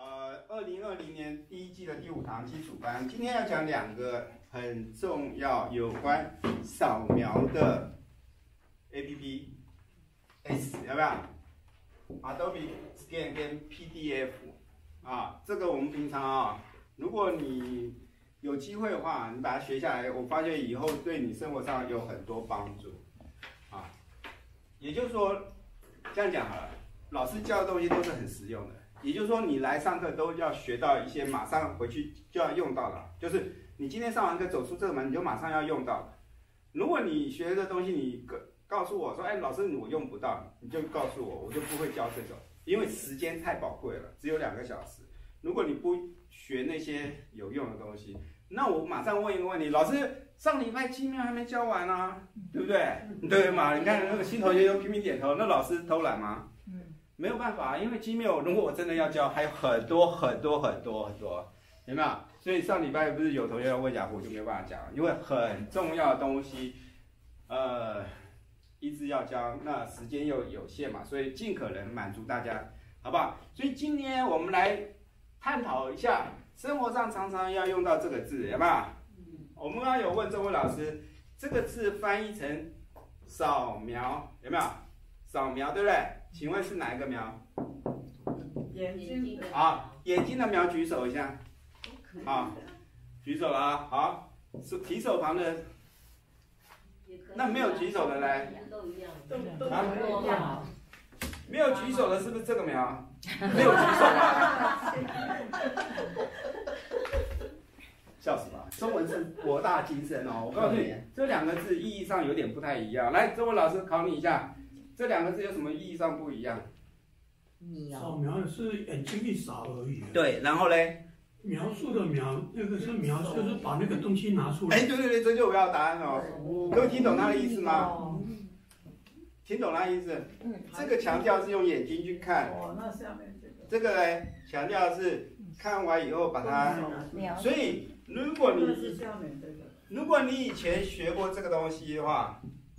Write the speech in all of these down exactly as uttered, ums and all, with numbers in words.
呃，二零二零年第一季的第五堂基础班，今天要讲两个很重要有关扫描的 A P P，S 要不要 ？Adobe Scan 跟 P D F 啊，这个我们平常啊，如果你有机会的话，你把它学下来，我发现以后对你生活上有很多帮助啊。也就是说，这样讲好了，老师教的东西都是很实用的。也就是说，你来上课都要学到一些马上回去就要用到的，就是你今天上完课走出这个门，你就马上要用到的。如果你学的东西，你告告诉我说，哎，老师我用不到，你就告诉我，我就不会教这种，因为时间太宝贵了，只有两个小时。如果你不学那些有用的东西，那我马上问一个问题，老师上礼拜机妙还没教完啊，对不对？对嘛？你看那个新同学又拼命点头，那老师偷懒吗？没有办法，因为机妙如果我真的要教，还有很多很多很多很多，有没有？所以上礼拜不是有同学要问雅虎，就没有办法讲了，因为很重要的东西，呃，一直要教，那时间又有限嘛，所以尽可能满足大家，好不好？所以今天我们来探讨一下，生活上常常要用到这个字，有没有？我们刚刚有问周文老师，这个字翻译成扫描，有没有？扫描对不对？请问是哪一个描？ 眼睛。 好，眼睛的描举手一下。好，举手了啊。好，是提手旁的。那没有举手的嘞？ 都一样。 都一样。没有举手的是不是这个描？没有举手啊。笑死吧！中文是博大精深哦。我告诉你，这两个字意义上有点不太一样。来，中文老师考你一下。这两个字有什么意义上不一样？ 扫描是眼睛一扫而已。 对，然后嘞？ 描述的描，那个是描，就是把那个东西拿出来。 哎，对对对，这就我要答案哦。各位听懂他的意思吗？听懂他的意思？这个强调是用眼睛去看。 哦，那下面这个。 这个呢，强调是看完以后把它。所以，如果你如果你以前学过这个东西的话。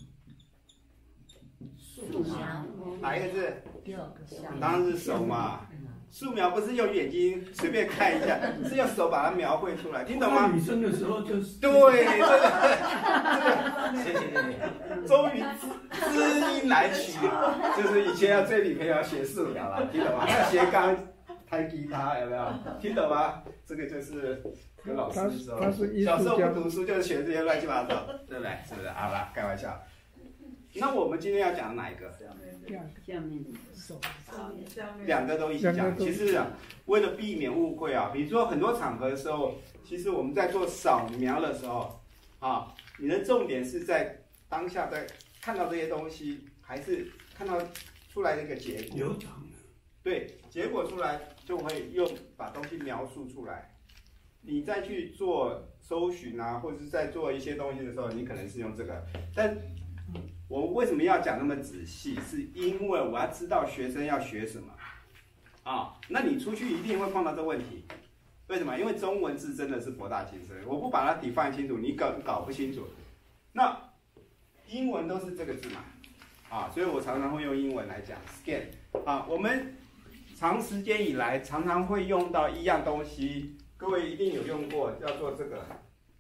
素描， 哪一个字？ 第二个。 当然是手嘛。素描不是用眼睛随便看一下，是用手把它描绘出来，听懂吗？ 女生的时候就是。 对，这个这个，谢谢谢谢。终于知知音来曲，就是以前要这里可以要学素描了，听懂吗？要学钢、弹吉他，有没有？听懂吗？这个就是跟老师的时候，小时候不读书就是学这些乱七八糟，对不对？是不是？好了，开玩笑。那我们今天要讲哪一个？ 下面手， 两个都一起讲。其实啊，为了避免误会啊，比如说很多场合的时候，其实我们在做扫描的时候，啊，你的重点是在当下在看到这些东西，还是看到出来的一个结果？ 流畅的。 对，结果出来就会用把东西描述出来。你再去做搜寻啊，或者是在做一些东西的时候，你可能是用这个，但。我为什么要讲那么仔细？是因为我要知道学生要学什么啊。那你出去一定会碰到这个问题，为什么？因为中文字真的是博大精深，我不把它define清楚，你搞搞不清楚。那英文都是这个字嘛，啊，所以我常常会用英文来讲 scan 啊。我们长时间以来常常会用到一样东西，各位一定有用过，叫做这个。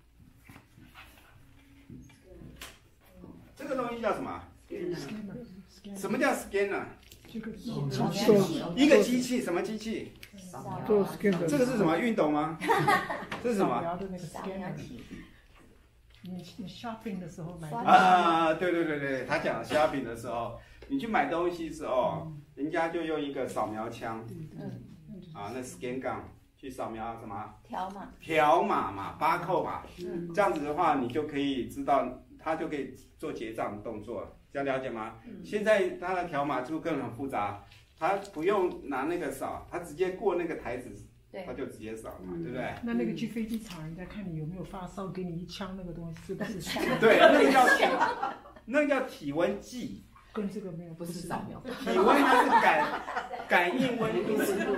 这个东西叫什么？什么叫 scanner？ 一个机器，什么机器？ 做 scan 这个是什么？运动吗？这是什么？ 描的那个 scanner。你你 shopping 的时候买。 啊，对对对对，他讲 shopping 的时候，你去买东西的时候，人家就用一个扫描枪，啊，那 scan gun 去扫描什么？ 条码。 条码嘛，巴扣嘛。这样子的话，你就可以知道。他就可以做结账的动作，这样了解吗？嗯、现在他的条码就更很复杂，他不用拿那个扫，他直接过那个台子，他就直接扫嘛，嗯、对不对？ 那那个去飞机场，人家看你有没有发烧，给你一枪那个东西是不是？ 对，那个叫那个叫体温计， 跟这个没有，不是扫描。 体温它是感感应温度。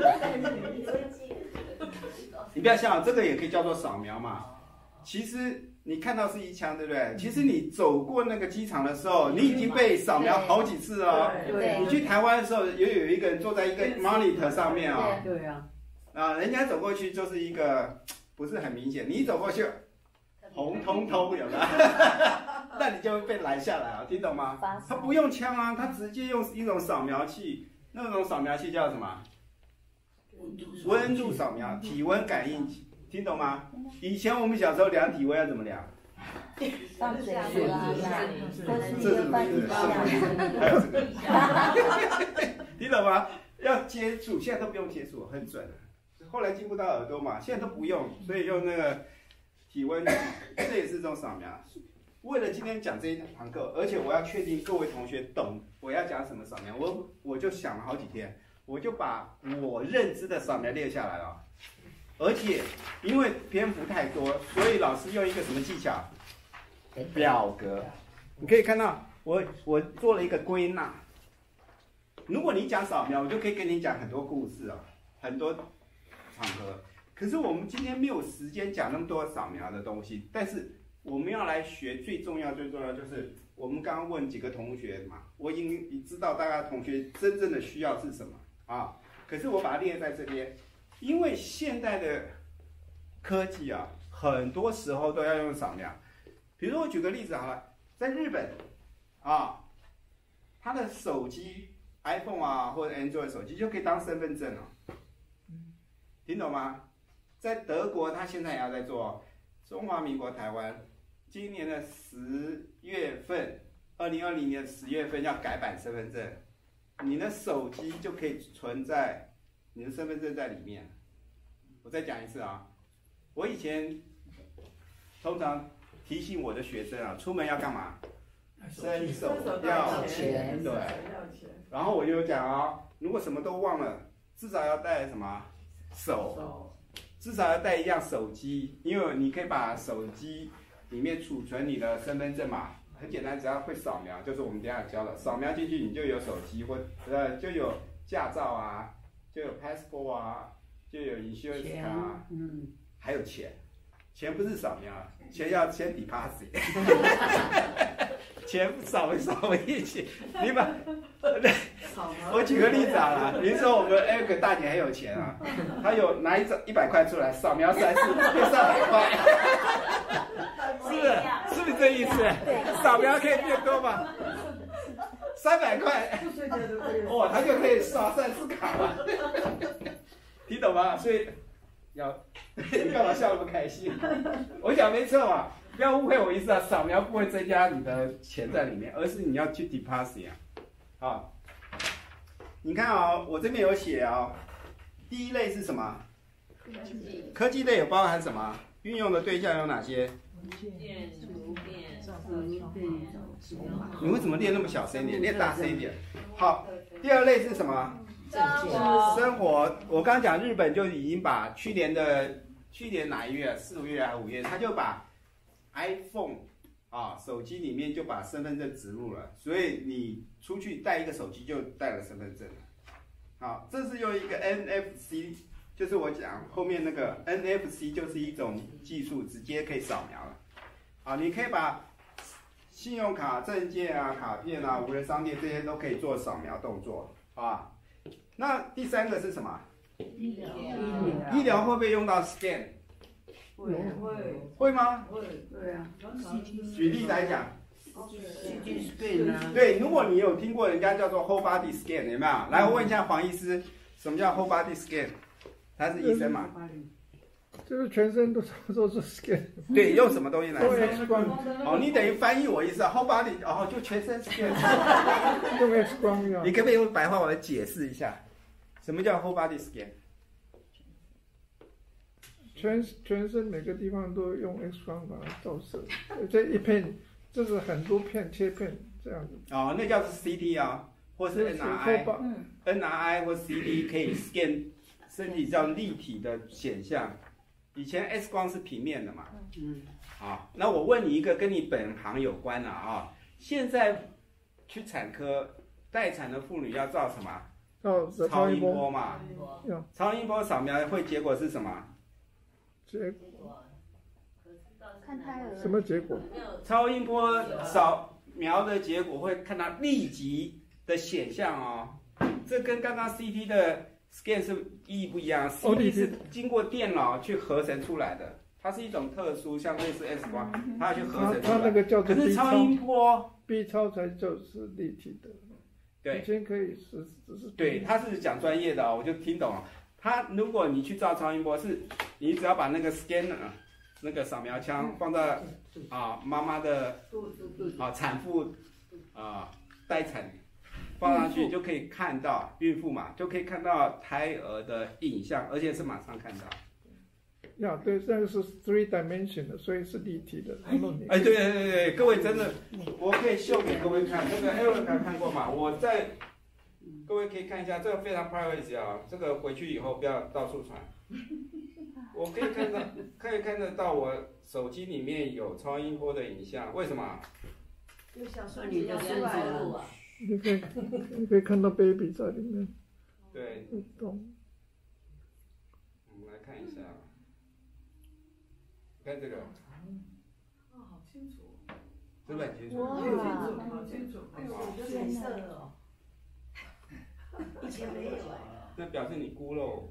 你不要想，这个也可以叫做扫描嘛。其实你看到是一枪，对不对？其实你走过那个机场的时候，你已经被扫描好几次了。 对， 你去台湾的时候，也有一个人坐在一个 monitor 上面啊。 对啊。 啊，人家走过去就是一个不是很明显，你一走过去红彤彤有没有？那你就会被拦下来啊，听懂吗？他不用枪啊，他直接用一种扫描器，那种扫描器叫什么？温度扫描，体温感应器，听懂吗？以前我们小时候量体温要怎么量？ 放水壶啊，或是这是放一下， 还有这个，听懂吗？要接触，现在都不用接触，很准。后来进步到耳朵嘛，现在都不用，所以用那个体温计，这也是这种扫描。为了今天讲这一堂课，而且我要确定各位同学懂我要讲什么扫描，我我就想了好几天，我就把我认知的扫描列下来了。而且因为篇幅太多，所以老师用一个什么技巧？表格。你可以看到我我做了一个归纳。如果你讲扫描，我就可以跟你讲很多故事哦，很多场合。可是我们今天没有时间讲那么多扫描的东西，但是我们要来学最重要最重要就是我们刚刚问几个同学嘛，我已经知道大家同学真正的需要是什么啊。可是我把它列在这边，因为现代的科技啊，很多时候都要用扫描。比如说我举个例子好了，在日本啊，他的手机 iPhone 啊或者 Android 手机就可以当身份证哦，听懂吗？在德国，他现在也要在做。中华民国台湾今年的十月份，二零二零年十月份要改版身份证，你的手机就可以存在你的身份证在里面。我再讲一次啊，我以前通常提醒我的学生啊，出门要干嘛？伸手要钱，对。然后我就讲啊，如果什么都忘了，至少要带什么？手，至少要带一样手机，因为你可以把手机里面储存你的身份证嘛，很简单，只要会扫描，就是我们等一下教的，扫描进去你就有手机或呃就有驾照啊，就有 passport 啊，就有 insurance 卡啊，嗯，还有钱，钱不是扫描，钱要先 deposit， 钱扫没扫没一起，你把。我举个例子好了，比如说我们 Eric 大姐很有钱啊，她有拿一张一百块出来，扫描三次变三百块，是不是？是不是这意思？扫描可以变多吗？三百块，哦，她就可以刷三次卡了，听懂吗？所以要你干嘛笑那么开心？我讲没错嘛，不要误会我意思啊，扫描不会增加你的钱在里面，而是你要去 deposit 啊。啊，你看啊、哦，我这边有写啊、哦，第一类是什么？科技。科技类有包含什么？运用的对象有哪些？ 电、图片、 你为什么练那么小声一点？练大声一点。好，第二类是什么？生活。我刚刚讲日本就已经把去年的去年哪一月？四五月还是五月？他就把 iPhone 啊手机里面就把身份证植入了，所以你出去带一个手机就带了身份证了。好，这是用一个 N F C， 就是我讲后面那个 N F C 就是一种技术，直接可以扫描了。好，你可以把信用卡、证件啊、卡片啊、无人商店这些都可以做扫描动作啊。那第三个是什么？ 医疗。 医疗会不会用到 scan？ 会会会吗？ 会对啊。 举例来讲。对，如果你有听过人家叫做 whole body scan， 有没有？来，我问一下黄医师，什么叫 whole body scan？ 他是医生嘛？ 就是全身都都是 scan。 对，用什么东西来 scan？ X 光。 哦，你等于翻译我意思啊 ，whole body， 哦，就全身 scan。 用 X 光呀。 你可不可以用白话文解释一下，什么叫 whole body scan？ 全全身每个地方都用 X 光把它照射，这一片。就是很多片切片这样子哦，那叫做 C T 啊，或是 N R I，N R I 或 C T 可以 scan 身体叫立体的显像。以前 X 光是平面的嘛，嗯，好，那我问你一个跟你本行有关的啊，现在去产科待产的妇女要照什么？ 照超音波嘛，超音波扫描会结果是什么？ 结果。 看胎儿什么结果？ 超音波扫描的结果会看到立即的显像哦，这跟刚刚 C T 的 scan 是意义不一样 ，C T 是经过电脑去合成出来的，它是一种特殊，像类似 X 光，它要去合成出来。 它它那个叫做可是 B 超超音波 ，B 超才就是立体的。 对以前可以是只是。 对，他是讲专业的哦，我就听懂了。他如果你去照超音波，是你只要把那个 scanner 那个扫描枪放在啊妈妈的啊产妇啊待产放上去，就可以看到孕妇嘛，就可以看到胎儿的影像，而且是马上看到。 呀，对，这个是 three dimension 的，所以是立体的。然后你哎，对对对对，各位真的，我可以秀给各位看，这个 Eric 看过吗？我在。各位可以看一下，这个非常 privacy 啊，这个回去以后不要到处传。我可以看到，可以看得到我手机里面有超音波的影像，为什么？ 就小时候你的孙子啊， 你可以你可以看到 baby 在里面。 对。 动。 我们来看一下，看这个。 哦，好清楚。 是不是很清楚？ 哇， 好清楚， 哎呦，我彩色的哦。以前没有哎， 那表示你孤陋，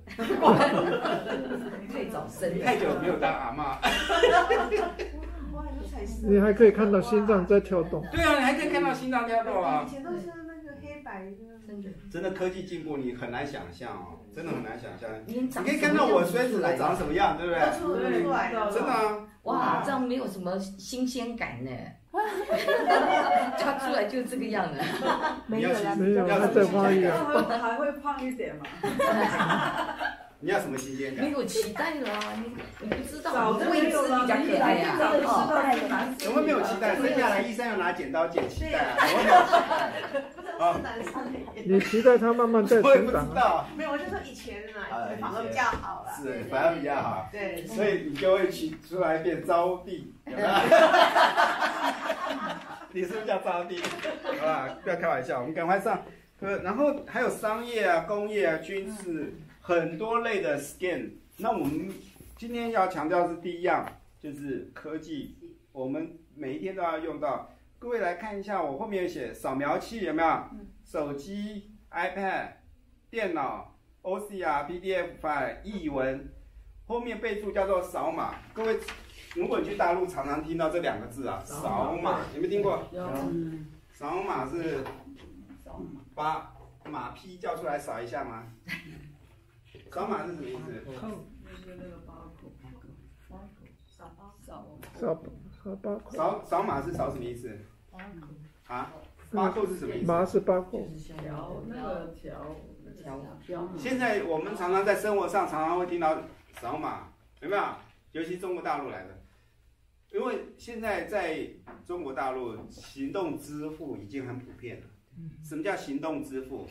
太早生了， 太久没有当阿嬷。 哇，有彩色。 你还可以看到心脏在跳动。 对啊，你还可以看到心脏跳动啊。 以前都是那个黑白的，真的。 真的科技进步，你很难想象哦，真的很难想象。 你可以看到我孙子的长什么样，对不对？ 都出出来了， 真的啊。 哇，这样没有什么新鲜感呢。他出来就这个样了。 没有啦， 没有，他再发育啊。 还会胖一点嘛？ 你要什么新鲜感？ 没有期待了啊，你你不知道， 早就未知没有了， 比较可爱呀。 早就知道是男怎么没有期待？生下来医生要拿剪刀剪脐带啊！ 啊，男生你期待他慢慢在我也不知成长啊。 道。 没有，我就说以前啊，反而比较好了。 是，反而比较好。 对， 所以你就会取出来变招娣，有没有？你是不是叫招娣？好啦，不要开玩笑，我们赶快上。呃，然后还有商业啊、工业啊、军事很多类的 scan。那我们今天要强调是第一样，就是科技，我们每一天都要用到。各位来看一下，我后面有写扫描器有没有？手机、iPad、电脑、O C R、P D F file、译文，后面备注叫做扫码。各位，如果你去大陆常常听到这两个字啊，扫码，有没有听过？ 有。 扫码是把马匹叫出来扫一下吗？扫码是什么意思？ 就是那个八口，八口，扫扫扫扫八口。 扫扫码是扫什么意思？啊？八扣是什么意思？ 码是八扣。 调那个调调调。 现在我们常常在生活上常常会听到扫码，有没有？尤其中国大陆来的，因为现在在中国大陆行动支付已经很普遍了。什么叫行动支付？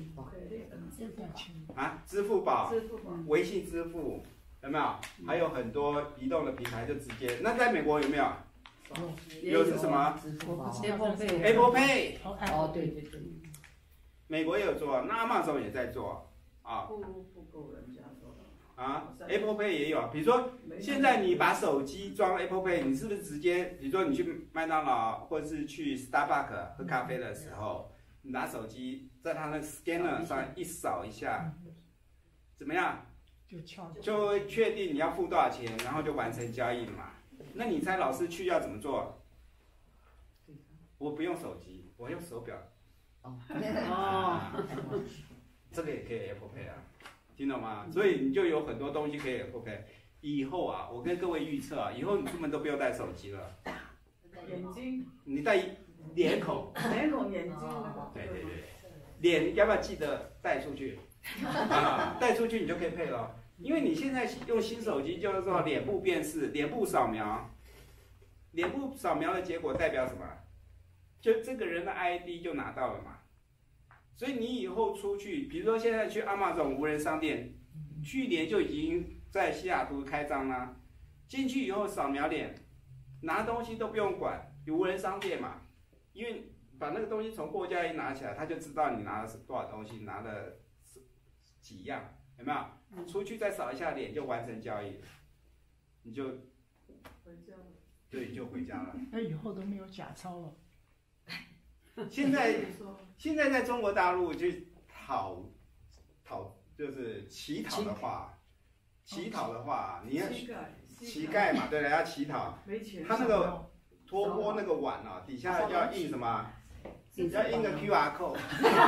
啊，支付宝、微信支付有没有？还有很多移动的平台就直接。那在美国有没有？有是什么 ？Apple Pay。Apple Pay。 哦，对对对。 美国也有做，那 Amazon 也在做啊。 不不够人家做的。 啊 ，Apple Pay 也有，比如说现在你把手机装 Apple Pay， 你是不是直接，比如说你去麦当劳或者是去 Starbucks 喝咖啡的时候，你拿手机在它那个 scanner 上一扫一下，怎么样？ 就敲就会确定你要付多少钱，然后就完成交易了嘛。那你猜老师去要怎么做？我不用手机，我用手表。 哦。 这个也可以 Apple Pay 啊。听懂吗？所以你就有很多东西可以 OK。以后啊，我跟各位预测啊，以后你出门都不用带手机了。 眼睛。 你带脸孔。 脸孔眼睛。 对对对。脸要不要记得带出去？啊，带出去你就可以配了。因为你现在用新手机就是说脸部辨识、脸部扫描，脸部扫描的结果代表什么？就这个人的 I D 就拿到了嘛。所以你以后出去，比如说现在去 Amazon 无人商店，去年就已经在西雅图开张啦。进去以后扫描脸，拿东西都不用管，有无人商店嘛，因为把那个东西从货架一拿起来，他就知道你拿的是多少东西，拿了几样，有没有？出去再扫一下脸就完成交易，你就回家了。 对，就回家了。 那以后都没有假钞了。 现在现在在中国大陆就讨讨就是乞讨的话，乞讨的话，你要膝盖， 乞丐嘛，对不对？要乞讨， 没钱， 他那个托钵那个碗啊，底下要印什么？要印个 Q R code。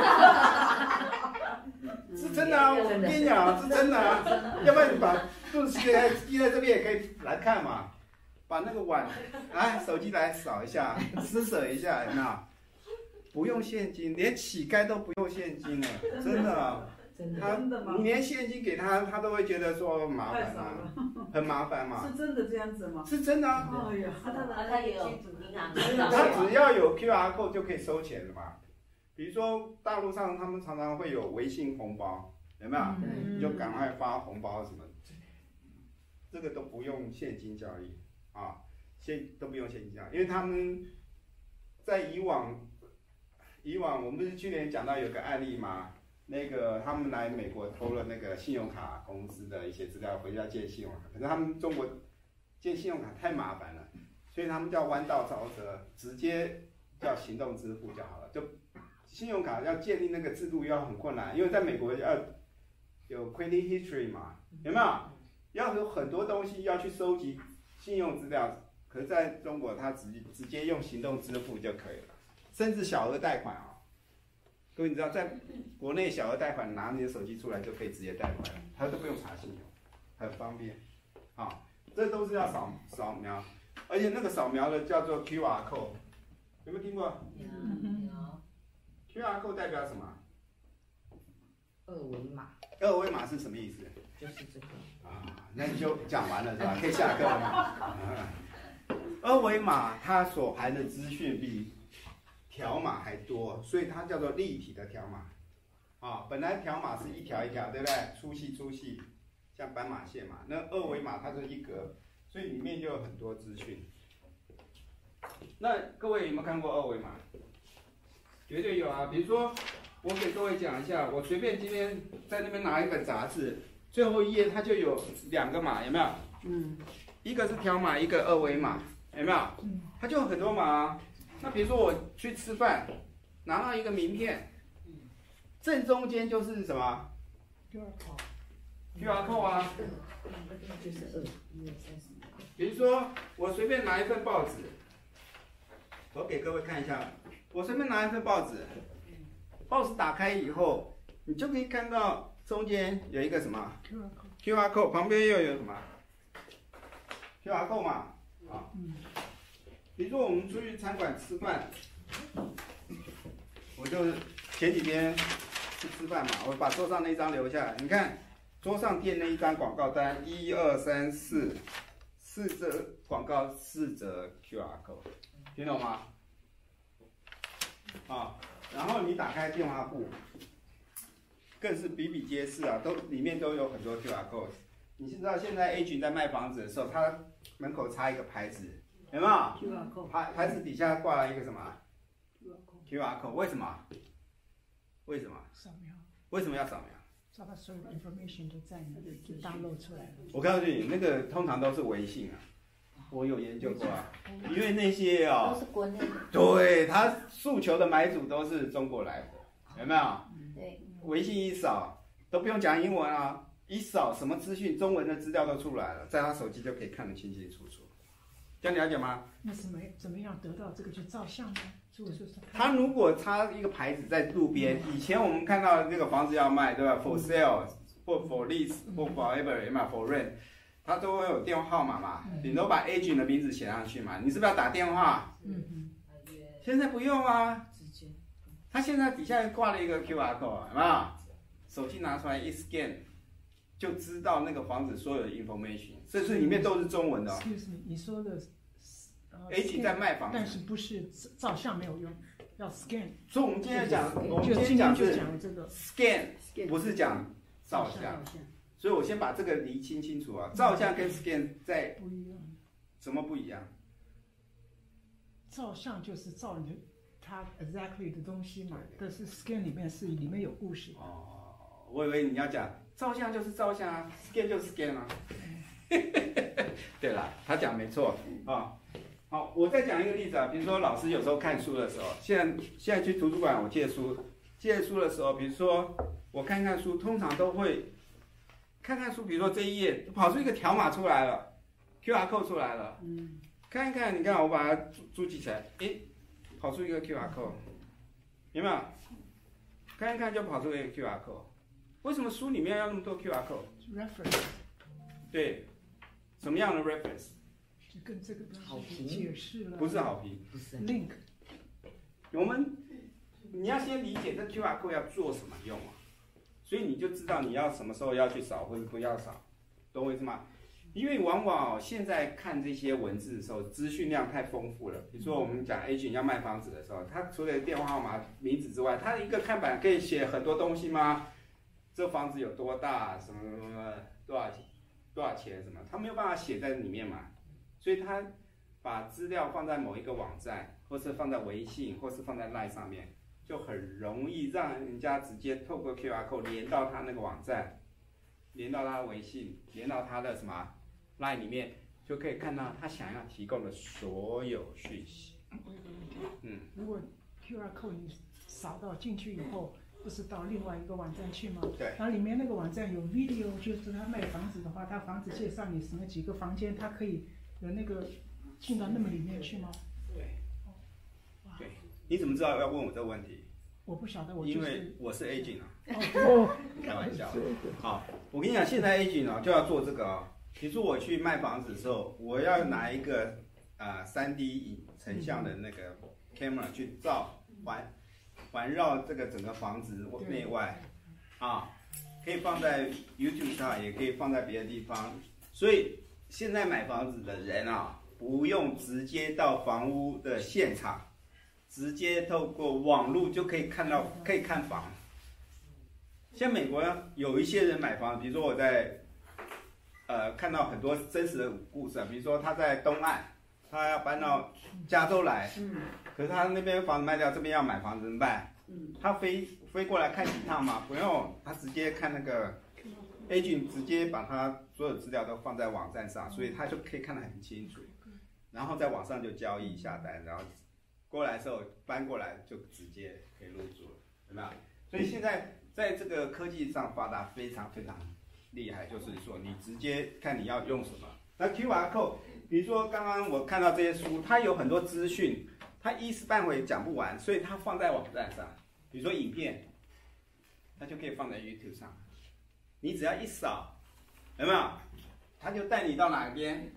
是真的啊，我跟你讲，是真的啊。要不然你把肚子贴在贴在这边也可以来看嘛。把那个碗，来手机来扫一下，施舍一下，有没有？不用现金，连乞丐都不用现金了，真的啊。他你连现金给他，他都会觉得说麻烦啊，很麻烦嘛。 是真的这样子吗？ 是真的啊。 哎呀， 他他也有银行， 他只要有 Q R code 就可以收钱了嘛。比如说大陆上他们常常会有微信红包，有没有？你就赶快发红包什么，这个都不用现金交易啊，现都不用现金交易，因为他们在以往以往我们不是去年讲到有个案例吗？那个他们来美国偷了那个信用卡公司的一些资料，回家建信用卡，可是他们中国建信用卡太麻烦了，所以他们叫弯道超车，直接叫行动支付就好了。就信用卡要建立那个制度要很困难，因为在美国要有 credit history 嘛，有没有？要有很多东西要去收集信用资料，可是在中国他直接直接用行动支付就可以了，甚至小额贷款啊。各位，你知道，在国内小额贷款拿你的手机出来就可以直接贷款，他都不用查信用，很方便。啊，这都是要扫扫描，而且那个扫描的叫做 Q R code， 有没有听过？ 有。 Q R code 代表什么？ 二维码。 二维码是什么意思？ 就是这个。 啊，那你就讲完了是吧？可以下课了吗？二维码它所含的资讯比条码还多，所以它叫做立体的条码。啊，本来条码是一条一条，对不对？粗细粗细，像斑马线嘛。那二维码它是一格，所以里面就有很多资讯。那各位有没有看过二维码？绝对有啊！比如说，我给各位讲一下，我随便今天在那边拿一本杂志，最后一页它就有两个码，有没有？ 嗯。 一个是条码，一个二维码，有没有？它就有很多码啊。那比如说我去吃饭，拿到一个名片，正中间就是什么 Q R code。 Q R code 啊。 就是二一二三四。 比如说我随便拿一份报纸，我给各位看一下。我随便拿一份报纸，报纸打开以后，你就可以看到中间有一个什么 Q R code， Q R code 旁边又有什么 Q R code 嘛，啊，比如说我们出去餐馆吃饭，我就前几天去吃饭嘛，我把桌上那张留下来，你看桌上垫那一张广告单，一二三四，四则广告，四则 Q R code， 听懂吗？啊，然后你打开电话簿，更是比比皆是啊，都里面都有很多 Q R code。你知道现在 A 群在卖房子的时候，他门口插一个牌子，有没有 ？Q R code。 牌牌子底下挂了一个什么 ？Q R code。为什么？为什么？ 扫描。 为什么要扫描？ 它把所有的 information 都在那里，就 download 出来了。 我告诉你，那个通常都是微信啊。我有研究过啊，因为那些哦， 都是国内的， 对他诉求的买主都是中国来的，有没有？ 对， 微信一扫都不用讲英文啊，一扫什么资讯，中文的资料都出来了，在他手机就可以看得清清楚楚。这样了解吗？ 那怎么怎么样得到这个就照相呢？如果说是他如果插一个牌子在路边，以前我们看到那个房子要卖，对吧 ？For sale， 或 for lease， 或 forever， 有没有 for rent？它都会有电话号码嘛，顶多把 agent 的名字写上去嘛。你是不是要打电话？ 嗯嗯。 现在不用啊， 直接。 它现在底下挂了一个 Q R code， 有没有？手机拿出来一 scan， 就知道那个房子所有的 information， 甚至里面都是中文的、哦。 Excuse me， 你说的、 呃、agent 在卖房子， 但是不是照相没有用，要 scan。 所以我们今天讲，我们今天讲是讲这个 scan， 不是讲照相。所以我先把这个厘清清楚啊，照相跟 scan 在不一样， 什么不一样？ 照相就是照你它 exactly 的东西嘛，但是 scan 里面是里面有故事。 哦，我以为你要讲照相就是照相啊 ，scan 就是 scan 啊。对啦，他讲没错啊。好，我再讲一个例子啊，比如说老师有时候看书的时候，现在现在去图书馆我借书，借书的时候，比如说我。 我看看书，通常都会看看书，比如说这一页跑出一个条码出来了 ，Q R code 出来了， 嗯， 看一看，你看我把它注注记起来，诶，跑出一个 Q R code， 有没有？看一看就跑出一个 Q R code， 为什么书里面要那么多 Q R code？ 对，什么样的 reference？ 就跟这个东好西评解释了。 不是好评。 不是 link， 我们你要先理解这 Q R code 要做什么用啊，所以你就知道你要什么时候要去扫或者不要扫，懂我意思吗？因为往往、哦、现在看这些文字的时候，资讯量太丰富了。比如说我们讲 agent 要卖房子的时候，他除了电话号码、名字之外，他一个看板可以写很多东西吗？这房子有多大，什么什么多少钱，多少钱什么，他没有办法写在里面嘛，所以他把资料放在某一个网站，或是放在微信，或是放在 LINE 上面，就很容易让人家直接透过 Q R code 连到他那个网站，连到他的微信，连到他的什么 LINE 里面，就可以看到他想要提供的所有讯息。 我有个问题， 嗯， 如果 Q R code 你扫到进去以后，不是到另外一个网站去吗？ 对。 然后里面那个网站有 video， 就是他卖房子的话，他房子介绍你什么几个房间，他可以有那个进到那么里面去吗？ 对。对，你怎么知道要问我这个问题？ 我不晓得，我就因为是我是 agent 啊， 哦， 开玩笑这。个好，我跟你讲，现在 agent 啊就要做这个啊、比如说我去卖房子的时候，我要拿一个啊三 D 影成像的那个 camera 去照环环绕这个整个房子内外啊，可以放在 YouTube 上，也可以放在别的地方。所以现在买房子的人啊，不用直接到房屋的现场。直接透过网络就可以看到，可以看房。像美国有一些人买房，比如说我在，呃，看到很多真实的故事啊，比如说他在东岸，他要搬到加州来， 嗯可是他那边房子卖掉，这边要买房子怎么办？ 嗯， 他飞飞过来看几趟嘛？不用，他直接看那个 agent， 直接把他所有资料都放在网站上，所以他就可以看得很清楚，然后在网上就交易下单，然后。过来的时候搬过来就直接可以入住了，有没有？所以现在在这个科技上发达非常非常厉害，就是说你直接看你要用什么。那 Q R code， 比如说刚刚我看到这些书，它有很多资讯，它一时半会讲不完，所以它放在网站上。比如说影片，它就可以放在 YouTube 上，你只要一扫，有没有？它就带你到哪边？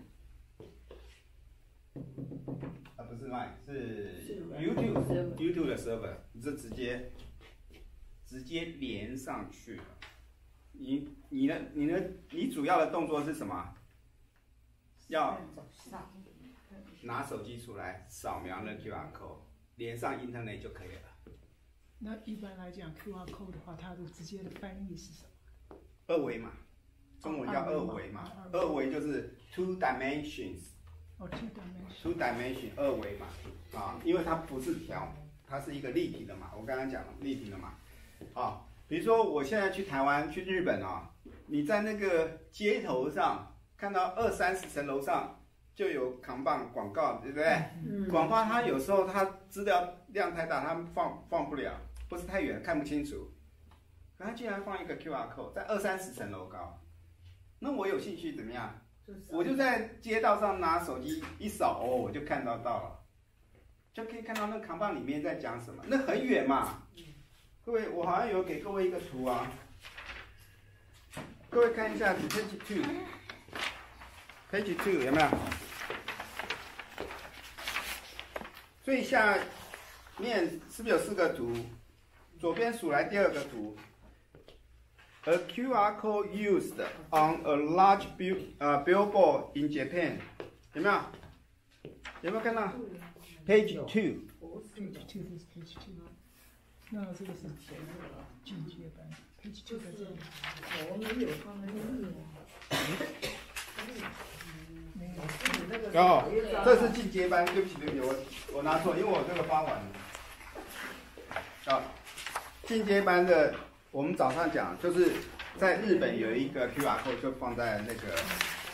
啊，不是 Line， 是 YouTube YouTube 的 server， 你这直接直接连上去了。你你的你的你主要的动作是什么？要拿手机出来扫描那 Q R code， 连上 Internet 就可以了。 那一般来讲 Q R code 的话，它的直接的翻译是什么？ 二维码，中文叫二维码，二维就是 two dimensions。 哦 ，two dimension。 two dimension 二维码啊，因为它不是条，它是一个立体的嘛。我刚刚讲了立体的嘛，啊，比如说我现在去台湾、去日本啊，你在那个街头上看到二三十层楼上就有扛棒广告，对不对？ 嗯， 广告它有时候它资料量太大，它放放不了，或是太远看不清楚，可它竟然放一个 Q R code 在二三十层楼高，那我有兴趣怎么样？我就在街道上拿手机一扫，哦，我就看到到了，就可以看到那扛棒里面在讲什么。那很远嘛，各位，我好像有给各位一个图啊，各位看一下 page two，page two 有没有？最下面是不是有四个图？左边数来第二个图。A Q R code used on a large bill, uh, billboard in Japan， 有没有？有没有看到 ？Page two。 Page two 是 Page two， 那这个是进阶版 ，Page two 在这里。 我们有放在那里。 没有。 然后这是进阶班，对不起对不起，我我拿错，因为我这个发完了。啊，进阶班的。我们早上讲，就是在日本有一个 Q R code， 就放在那个，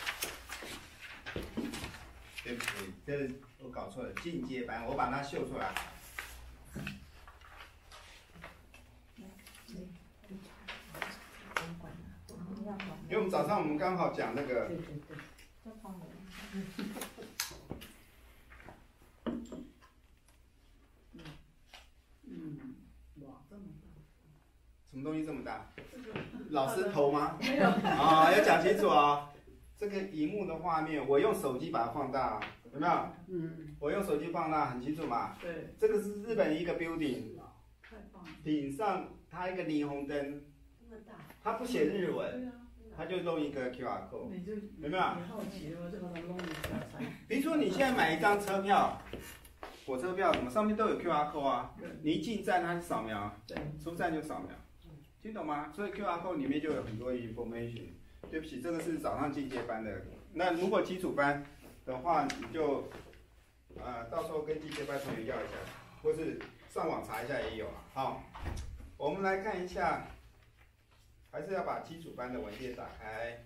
对不起，这我搞错了，进阶班，我把它秀出来。 们早上我们刚好讲那个对对对，在放的。嗯，哇，这么大。 什么东西这么大？老师头吗？ 没有。 啊，要讲清楚啊！这个荧幕的画面，我用手机把它放大，有没有？ 嗯， 我用手机放大很清楚嘛。 对， 这个是日本一个 building， 太棒了。 顶上它一个霓虹灯， 这么大。 它不写日文， 对啊。 它就弄一个 Q R code， 你就有没有？ 你好奇了，这个能弄一下才。 比如说你现在买一张车票，火车票什么上面都有 Q R code 啊，你一进站它就扫描， 对， 出站就扫描，听懂吗？所以 Q R code 里面就有很多 information。对不起，这个是早上进阶班的。那如果基础班的话，你就呃到时候跟进阶班同学要一下，或是上网查一下也有了。好，我们来看一下，还是要把基础班的文件打开。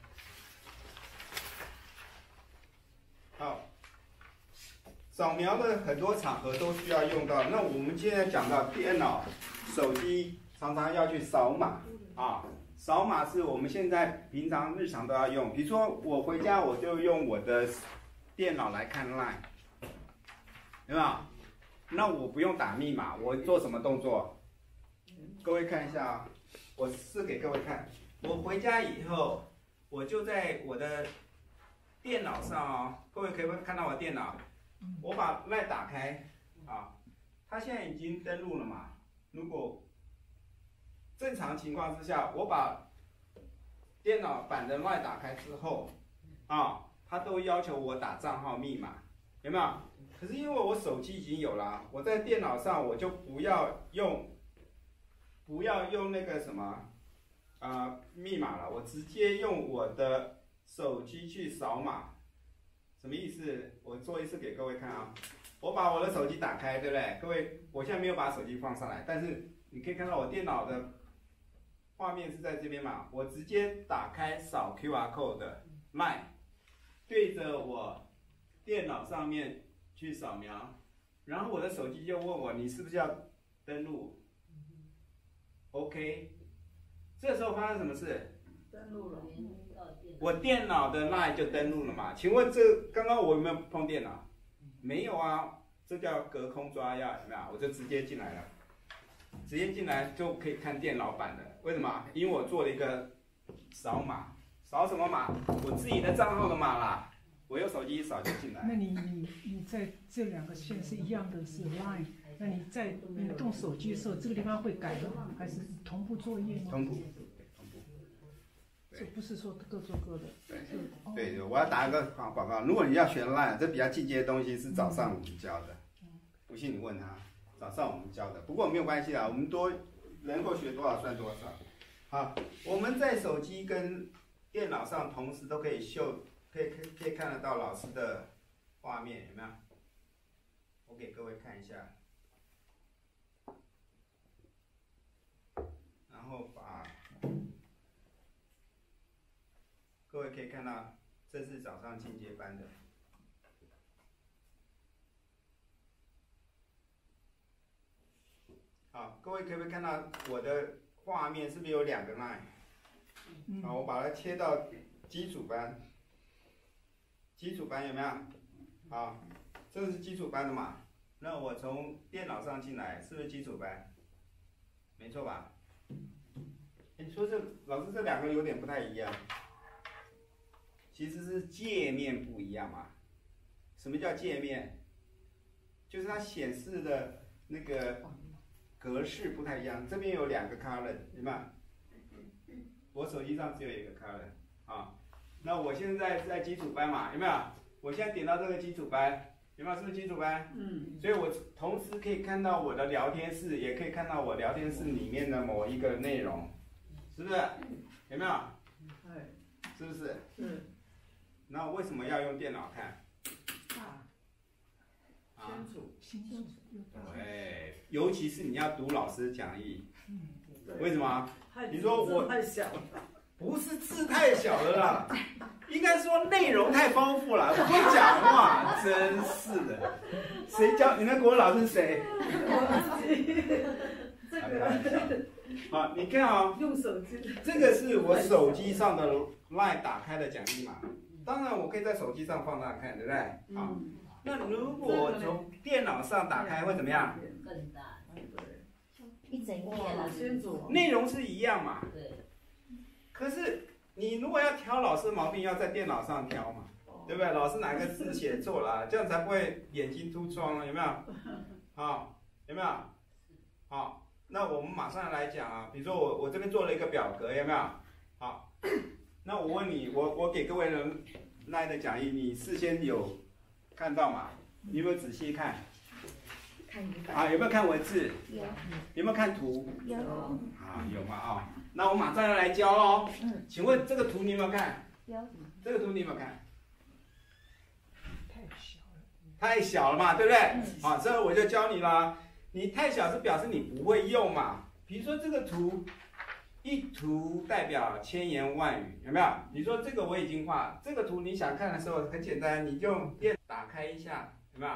好，扫描的很多场合都需要用到。那我们现在讲到电脑、手机，常常要去扫码啊。扫码是我们现在平常日常都要用，比如说我回家我就用我的电脑来看 Line， 有没有？那我不用打密码，我做什么动作？各位看一下啊，我试给各位看。我回家以后，我就在我的电脑上哦，各位可以看到我电脑，我把 Line 打开啊，它现在已经登录了嘛？如果正常情况之下，我把电脑版的 Line 打开之后，啊，它都要求我打账号密码，有没有？可是因为我手机已经有了，我在电脑上我就不要用，不要用那个什么，呃，密码了，我直接用我的手机去扫码。什么意思？我做一次给各位看啊，我把我的手机打开，对不对？各位，我现在没有把手机放上来，但是你可以看到我电脑的画面是在这边嘛，我直接打开扫 Q R code 的 Line， 对着我电脑上面去扫描，然后我的手机就问我你是不是要登录 ？OK， 这时候发生什么事？ 登录了。 我电脑的 Line 就登录了嘛？请问这刚刚我有没有碰电脑？没有啊，这叫隔空抓药，有没有？我就直接进来了。直接进来就可以看电脑版的，为什么？因为我做了一个扫码，扫什么码？我自己的账号的码啦，我用手机一扫就进来。 那你你你在这两个线是一样的，是 Line， 那你在你动手机的时候，这个地方会改吗？还是同步作业吗？ 同步，同步。 这不是说各做各的。 对对，我要打一个广广告。如果你要学 Line， 这比较进阶的东西是早上我们教的，不信你问他。早上我们教的，不过没有关系啦，我们多能够学多少算多少。好，我们在手机跟电脑上同时都可以秀，可以可以可以看得到老师的画面，有没有？我给各位看一下，然后把各位可以看到，这是早上进阶班的。好，各位可不可以看到我的画面是不是有两个 line？ 好，我把它切到基础班。基础班有没有？好，这是基础班的嘛？那我从电脑上进来，是不是基础班？没错吧？你说这老师这两个有点不太一样，其实是界面不一样嘛。什么叫界面？就是它显示的那个格式不太一样，这边有两个 column， 有没有？我手机上只有一个 column 啊。那我现在是在基础班嘛，有没有？我现在点到这个基础班，有没有？是不是基础班？嗯。所以我同时可以看到我的聊天室，也可以看到我聊天室里面的某一个内容，是不是？有没有？是不是？ 是。 那为什么要用电脑看？ 啊，清楚， 清楚。 对，尤其是你要读老师讲义， 嗯， 为什么？ 太你说我太小了， 不是字太小了啦，应该说内容太丰富了，不会讲话，真是的。谁教你们国文老师谁？ 我自己。这个好，你看哦， 用手机。 这个是我手机上的 LINE 打开的奖励码。当然，我可以在手机上放大看，对不对？好， 嗯， 那如果我从电脑上打开会怎么样？ 更大， 一整哇， 页好清楚。 内容是一样嘛？ 对， 可是你如果要挑老师的毛病，要在电脑上挑嘛，对不对？老师哪个字写错了，这样才不会眼睛突疮，有没有？好，有没有？好，那我们马上来讲啊，比如说我我这边做了一个表格，有没有？好，那我问你，我我给各位人赖的讲义，你事先有看到吗？你有没有仔细看？ 看一半。 啊，有没有看文字？ 有。 有没有看图？ 有。 啊，有嘛啊、那我马上要来教喽。 嗯。 请问这个图你有没有看？ 有。 这个图你有没有看？ 太小了。 太小了嘛，对不对？ 嗯。 好，这个我就教你啦。你太小是表示你不会用嘛。比如说这个图，一图代表千言万语，有没有？你说这个我已经画，这个图你想看的时候很简单，你就用电打开一下，有没有？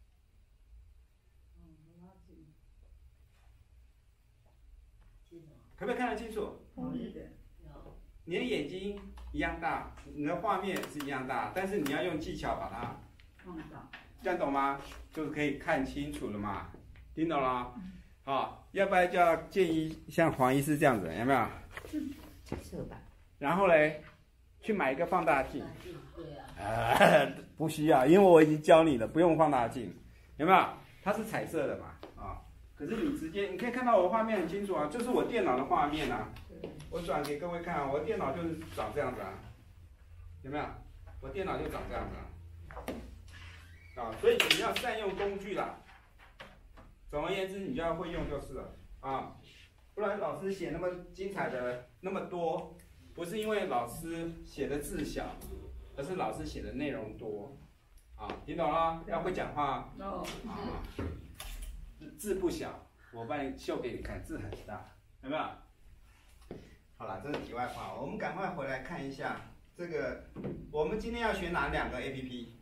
可不可以看得清楚？ 好一点。 你的眼睛一样大，你的画面是一样大，但是你要用技巧把它放大。 这样懂吗？就是可以看清楚了嘛，听懂了？好，要不然就要建议像黄医师这样子，有没有？ 是吧？ 然后嘞，去买一个放大镜。 对啊。 呃，不需要，因为我已经教你了，不用放大镜，有没有？它是彩色的嘛，啊、可是你直接，你可以看到我的画面很清楚啊，这是我电脑的画面啊。我转给各位看啊，我的电脑就是长这样子啊，有没有？我电脑就长这样子啊。啊，所以你要善用工具啦。总而言之，你就要会用就是了啊，不然老师写那么精彩的那么多，不是因为老师写的字小，而是老师写的内容多。啊，听懂了？要会讲话。 哦。 啊，字不小，我帮你秀给你看，字很大，有没有？好了，这是题外话，我们赶快回来看一下这个，我们今天要学哪两个 A P P？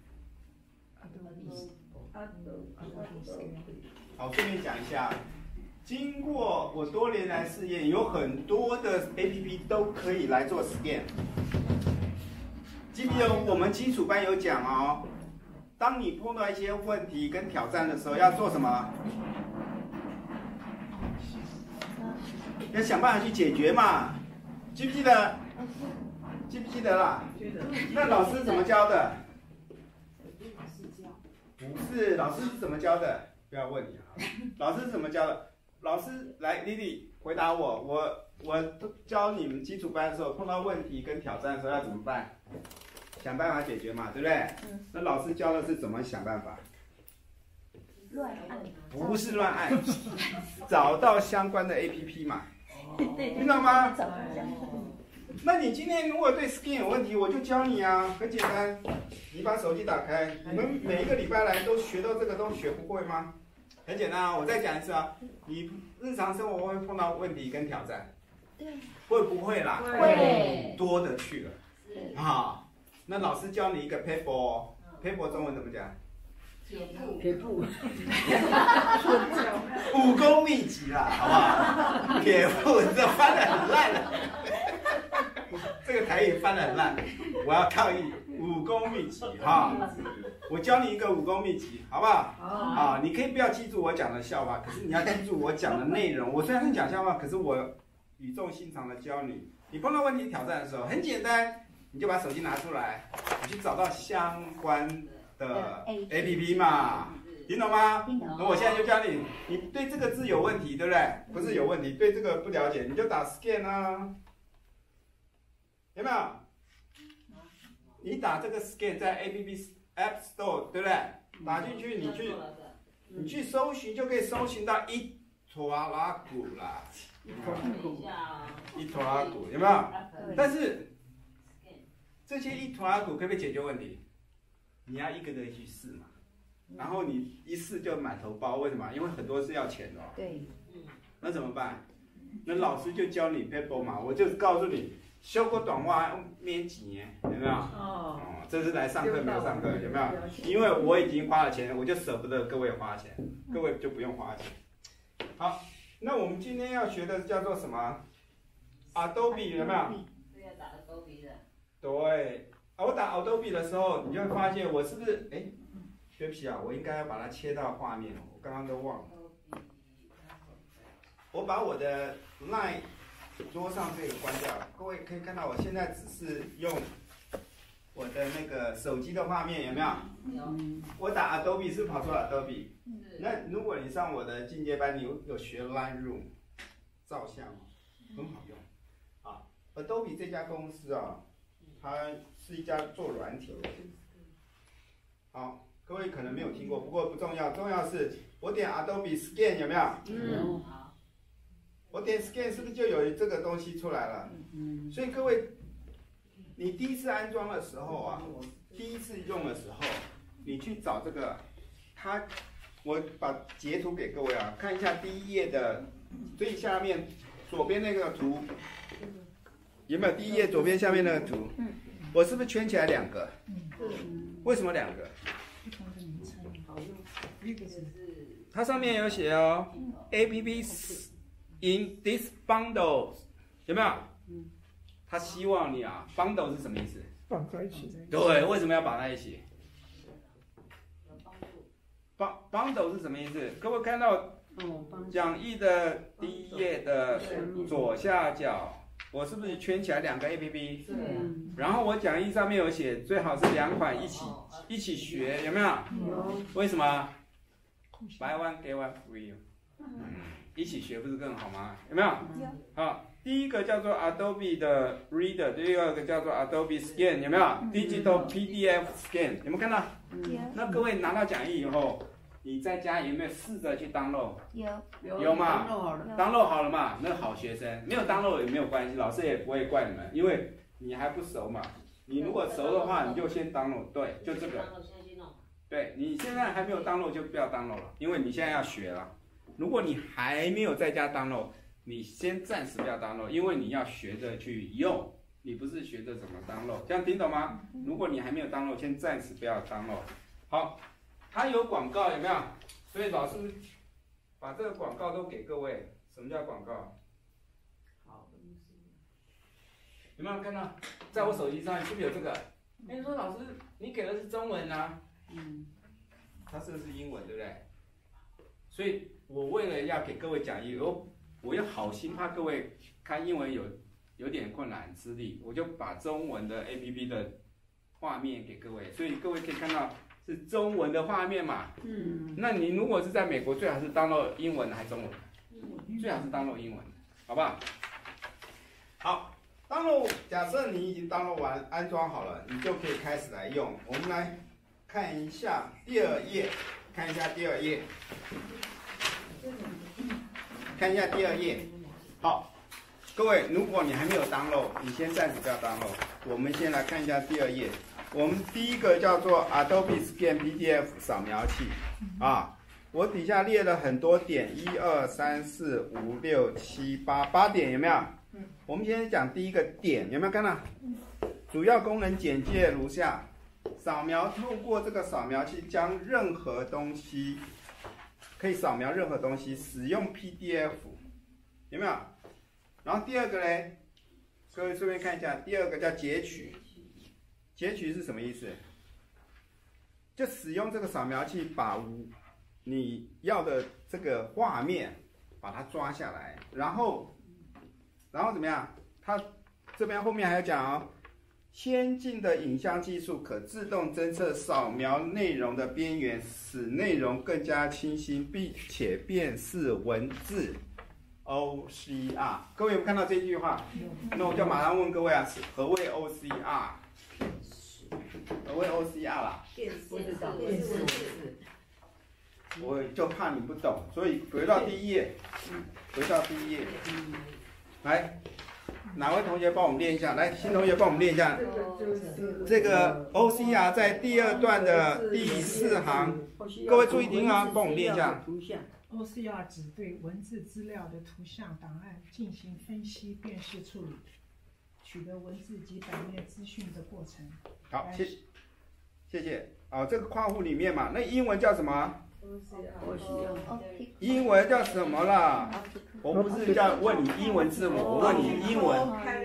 好，顺便讲一下，经过我多年来试验，有很多的 A P P 都可以来做 scan。记不记得我们基础班有讲哦？当你碰到一些问题跟挑战的时候，要做什么？要想办法去解决嘛。记不记得？记不记得啦？ 记得。 那老师怎么教的？不是，老师是怎么教的？不要问你啊。老师是怎么教的？老师来 ，Lily 回答我，我我教你们基础班的时候，碰到问题跟挑战的时候要怎么办？想办法解决嘛，对不对？ 嗯。 那老师教的是怎么想办法？ 乱按。 不是乱按，找到相关的 A P P 嘛。 对。 听到吗？ 找到相关。 那你今天如果对 skin 有问题，我就教你啊，很简单。你把手机打开，你们每一个礼拜来都学到这个，都学不会吗？很简单啊，我再讲一次啊，你日常生活会碰到问题跟挑战， 对。 会不会啦？ 会。 多的去了。啊，那老师教你一个 paper，paper 中文怎么讲？ 铁布。 铁布。 武功秘籍啦，好不好？铁布这翻得很烂了，这个台语翻得很烂，我要抗议武功秘籍哈。我教你一个武功秘籍，好不好？啊，你可以不要记住我讲的笑话，可是你要记住我讲的内容。我虽然是讲笑话，可是我语重心长的教你。你碰到问题挑战的时候，很简单，你就把手机拿出来，你去找到相关的 A P P 嘛。听懂吗？ 听懂。 那我现在就教你，你对这个字有问题，对不对？不是有问题，对这个不了解，你就打 scan 啊，有没有？你打这个 scan 在 A P P App Store， 对不对？打进去，你去，你去搜寻就可以搜寻到一坨拉古啦，一坨拉古有没有？但是这些一坨拉古可不可以解决问题？你要一个个去试嘛。然后你一试就满头包，为什么？因为很多是要钱的、哦。 对。 那怎么办？那老师就教你 paper 嘛，我就告诉你，修个短袜免几年，有没有？哦。哦，这是来上课没有上课，有没有？因为我已经花了钱，我就舍不得各位花钱，各位就不用花钱。好， 那我们今天要学的叫做什么 ？Adobe 有没有？ 是要打 Adobe 的。 对，我打 Adobe 的时候，你就会发现我是不是？哎，对不起啊，我应该要把它切到画面，我刚刚都忘了。我把我的 Line 桌上这个关掉了，各位可以看到，我现在只是用我的那个手机的画面，有没有？ 有。 我打 Adobe 是跑出 Adobe。 是。 那如果你上我的进阶班，你有有学 Lightroom 照相，很好用。啊 ，Adobe 这家公司啊，它是一家做软体的。好，各位可能没有听过，不过不重要，重要是我点 Adobe Scan 有没有？ 嗯。好。 我点 Scan 是不是就有这个东西出来了？嗯。所以各位，你第一次安装的时候啊，第一次用的时候，你去找这个，它，我把截图给各位啊，看一下第一页的最下面左边那个图，有没有？第一页左边下面那个图，我是不是圈起来两个？为什么两个？ 不同的名称，好用。 这个是。 它上面有写哦 ，A P P in this bundle， 有没有？他希望你啊 ，bundle 是什么意思？ 绑在一起。 对，为什么要绑在一起？帮 bundle 是什么意思？各位看到讲义的第一页的左下角，我是不是圈起来两个 A P P？ 然后我讲义上面有写，最好是两款一起一起学，有没有？ 有。 为什么 ？Buy one get one free。一起学不是更好吗？有没有？好，第一个叫做 Adobe 的 Reader， 第二个叫做 Adobe Scan， 有没有 ？Digital P D F Scan， 有没有看到？那各位拿到讲义以后，你在家有没有试着去 download？ 有。 有嘛 ？download 好了嘛？那好学生，没有 download 也没有关系，老师也不会怪你们，因为你还不熟嘛。你如果熟的话，你就先 download， 对，就这个。对，你现在还没有 download 就不要 download 了，因为你现在要学了。如果你还没有在家 download， 你先暂时不要 download， 因为你要学着去用，你不是学着怎么 download， 这样听懂吗？如果你还没有 download， 先暂时不要 download。好，它有广告有没有？所以老师把这个广告都给各位。什么叫广告？好，有没有看到？在我手机上是不是有这个？哎，你说老师，你给的是中文啊？嗯。它是不是英文，对不对？所以我为了要给各位讲义，我我要好心怕各位看英文有有点困难吃力，我就把中文的 A P P 的画面给各位，所以各位可以看到是中文的画面嘛。嗯。那你如果是在美国，最好是 download 英文的还是中文的？最好是 download 英文的，好不好？好 ，download， 假设你已经 download 完安装好了，你就可以开始来用。我们来看一下第二页，看一下第二页。看一下第二页，好，各位，如果你还没有 download， 你先暂时不要 download。我们先来看一下第二页，我们第一个叫做 Adobe Scan P D F 扫描器啊，我底下列了很多点，一二三四五六七八八点，有没有？我们先讲第一个点，有没有看到？主要功能简介如下：扫描透过这个扫描器将任何东西。可以扫描任何东西，使用 P D F， 有没有？然后第二个呢，各位顺便看一下，第二个叫截取。截取是什么意思？就使用这个扫描器把你要的这个画面把它抓下来，然后，然后怎么样？它这边后面还要讲哦。先进的影像技术可自动侦测扫描内容的边缘，使内容更加清晰，并且辨识文字。O C R， 各位有没有看到这句话？那我就马上问各位啊，何谓 O C R？ 何谓 O C R 啦？ 辨识的辨识。 我就怕你不懂，所以回到第一页，回到第一页，来。哪位同学帮我们练一下？来，新同学帮我们练一下。这个 O C R 在第二段的第四行，各位注意听啊，帮我们练一下。 O C R 指对文字资料的图像档案进行分析、辨识、处理，取得文字及版面资讯的过程。 好，谢谢谢。啊，这个括弧里面嘛，那英文叫什么我需要。 英文叫什么啦？我不是叫问你英文字母，我问你英文。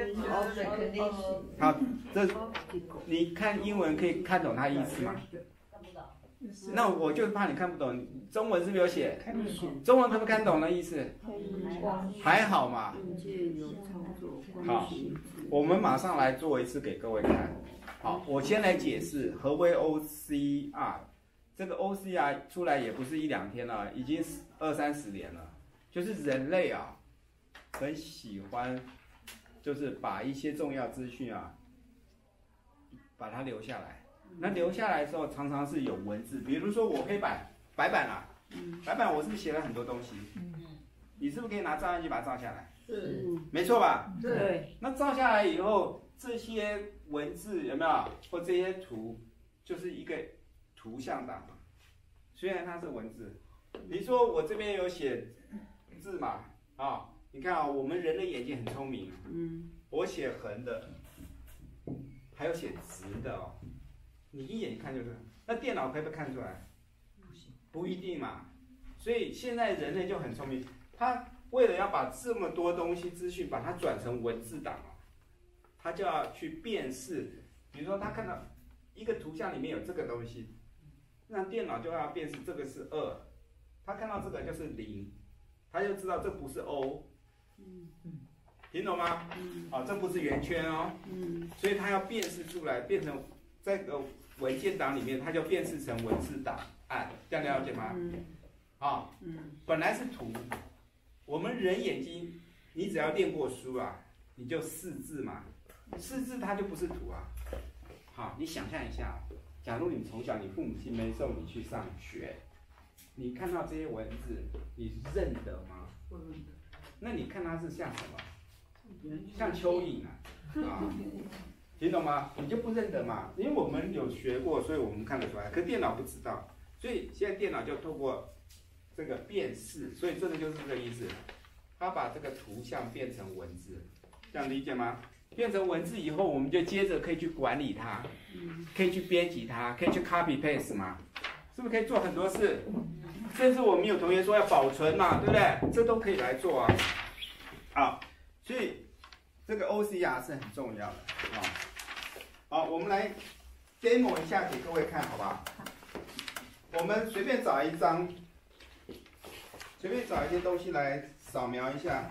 好，这你看英文可以看懂它意思吗？ 看不懂。 那我就怕你看不懂。中文是不是有写？中文可不可以看懂的意思？还好嘛。好，我们马上来做一次给各位看。好，我先来解释何为 O C R。这个 O C R 出来也不是一两天了，已经二三十年了。就是人类啊，很喜欢，就是把一些重要资讯啊，把它留下来。那留下来的时候，常常是有文字，比如说我黑板白板啊，白板我是不是写了很多东西？你是不是可以拿照相机把它照下来？ 是， 没错吧？ 对。 那照下来以后，这些文字有没有，或这些图，就是一个图像档嘛。虽然它是文字，比如说我这边有写字嘛，啊、哦，你看啊、哦，我们人的眼睛很聪明，嗯，我写横的，还有写直的哦，你一眼一看就是，那电脑可不可以看出来？不行，不一定嘛。所以现在人类就很聪明，他为了要把这么多东西资讯把它转成文字档啊，他就要去辨识，比如说他看到一个图像里面有这个东西，那电脑就要辨识这个是二，他看到这个就是零。他就知道这不是 O， 听懂吗？啊、哦，这不是圆圈哦，所以他要辨识出来，变成这个文件档里面，它就辨识成文字档案，这样了解吗？啊、哦，本来是图，我们人眼睛，你只要练过书啊，你就识字嘛，识字它就不是图啊。好，你想象一下，假如你从小你父母亲没送你去上学。你看到这些文字，你认得吗？ 不认得。 那你看它是像什么？像蚯蚓啊，啊，听懂吗？你就不认得嘛，因为我们有学过，所以我们看得出来。可电脑不知道，所以现在电脑就透过这个辨识，所以这个就是这个意思。它把这个图像变成文字，这样理解吗？变成文字以后，我们就接着可以去管理它，可以去编辑它，可以去 copy paste 嘛，是不是可以做很多事？甚至我们有同学说要保存嘛，对不对？这都可以来做啊。好，所以这个 O C R 是很重要的啊。好，我们来 demo 一下给各位看，好不好？我们随便找一张，随便找一些东西来扫描一下。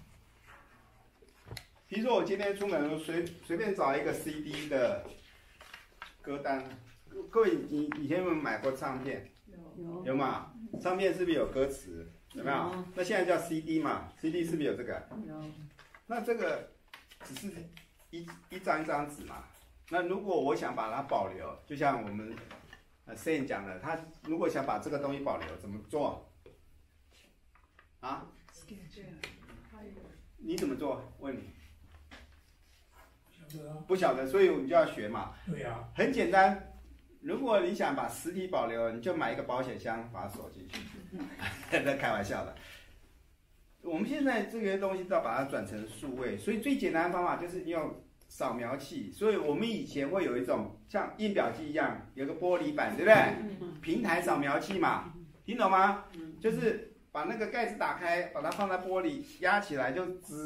比如说我今天出门，随随便找一个 C D 的歌单。各位，你以前有没有买过唱片？有，有嘛？唱片是不是有歌词？有没有？那现在叫 C D 嘛 ？C D 是不是有这个？有。那这个只是一一张一张纸嘛。那如果我想把它保留，就像我们呃 Sam 讲的，他如果想把这个东西保留，怎么做？啊？你怎么做？问你。不晓得，所以我们就要学嘛。 对呀、啊。 很简单。如果你想把实体保留，你就买一个保险箱，把它锁进去。在开玩笑的。我们现在这些东西都要把它转成数位，所以最简单的方法就是用扫描器。所以我们以前会有一种像印表机一样，有个玻璃板，对不对？平台扫描器嘛，听懂吗？就是把那个盖子打开，把它放在玻璃，压起来就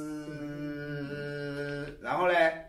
滋，然后嘞。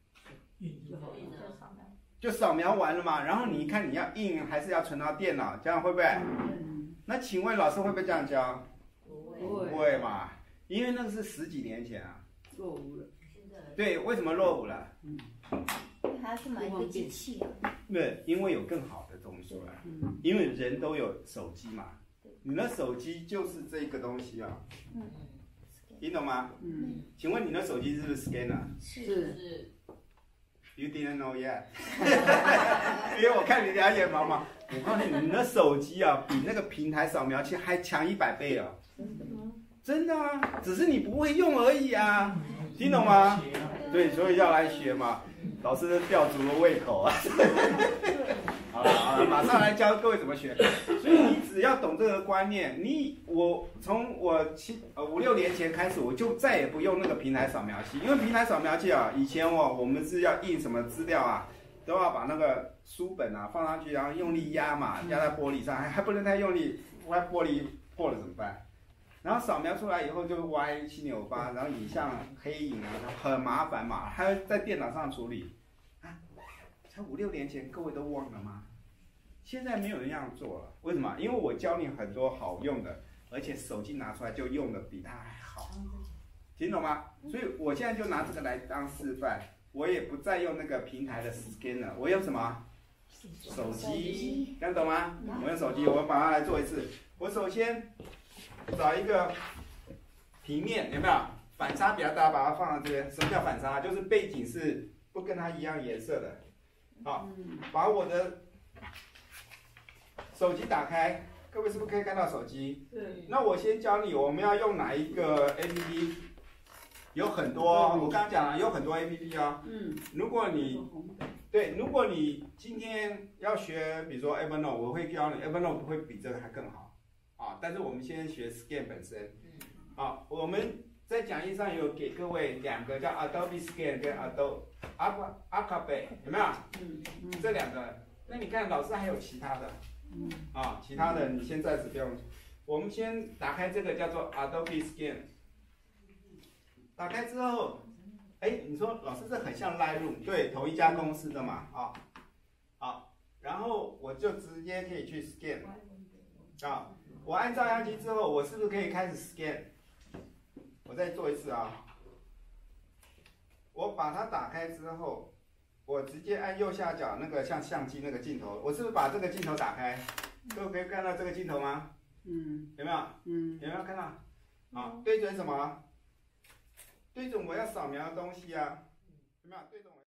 就扫描完了嘛，然后你看你要印还是要存到电脑，这样会不会？那请问老师会不会这样教？不会，不会嘛，因为那个是十几年前啊。 落伍了。 对，为什么落伍了？ 嗯，还要去买一个机器啊。 对，因为有更好的东西了，因为人都有手机嘛，你的手机就是这个东西啊。嗯，听懂吗？嗯。请问你的手机是不是 scanner？ 是。 You didn't know yet 。因为我看你两眼毛毛，我告诉你，你的手机啊，比那个平台扫描器还强一百倍哦。真的啊，只是你不会用而已啊，听懂吗？对，所以要来学嘛。老师吊足了胃口啊。好了好了，马上来教各位怎么学。所以你只要懂这个观念，你我从我七呃五六年前开始，我就再也不用那个平台扫描器，因为平台扫描器啊，以前哦我们是要印什么资料啊， 都要把那个书本啊放上去，然后用力压嘛，压在玻璃上，还还不能太用力，万一玻璃破了怎么办？然后扫描出来以后就歪七扭八，然后影像黑影啊，很麻烦嘛，还要在电脑上处理。啊，才五六年前，各位都忘了吗？现在没有人这样做了，为什么？因为我教你很多好用的，而且手机拿出来就用的比它还好，听懂吗？所以我现在就拿这个来当示范，我也不再用那个平台的 scanner， 我用什么？手机，看懂吗？我用手机，我把它来做一次。我首先找一个平面，有没有？反差比较大，把它放在这边。什么叫反差？就是背景是不跟它一样颜色的。好，把我的手机打开，各位是不是可以看到手机？ 对。 那我先教你，我们要用哪一个 A P P？ 有很多，我刚刚讲了，有很多 A P P 啊。嗯。如果你对，如果你今天要学，比如说 Evernote， 我会教你 Evernote 会比这个还更好啊。但是我们先学 Scan 本身。好，我们在讲义上有给各位两个叫 Adobe Scan 跟 Adobe Acrobat， 有没有？嗯。这两个，那你看老师还有其他的。嗯。啊，其他的你先暂时不用。我们先打开这个叫做 Adobe Scan。打开之后，哎，你说老师这很像 Lightroom， 对，同一家公司的嘛，啊，好，然后我就直接可以去 scan， 啊，我按照相机之后，我是不是可以开始 scan？ 我再做一次啊，我把它打开之后，我直接按右下角那个像相机那个镜头，我是不是把这个镜头打开？各位可以看到这个镜头吗？嗯，有没有？嗯，有没有看到？好，对准什么？对准我要扫描的东西啊，有没有？对准我。